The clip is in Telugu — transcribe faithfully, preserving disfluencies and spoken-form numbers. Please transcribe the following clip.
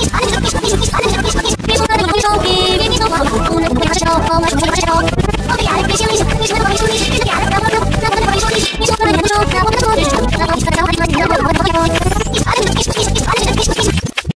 别说那个回首，别别别说话，不能不要笑，我说不要笑。我的眼泪被心里想，你说的话，你说你。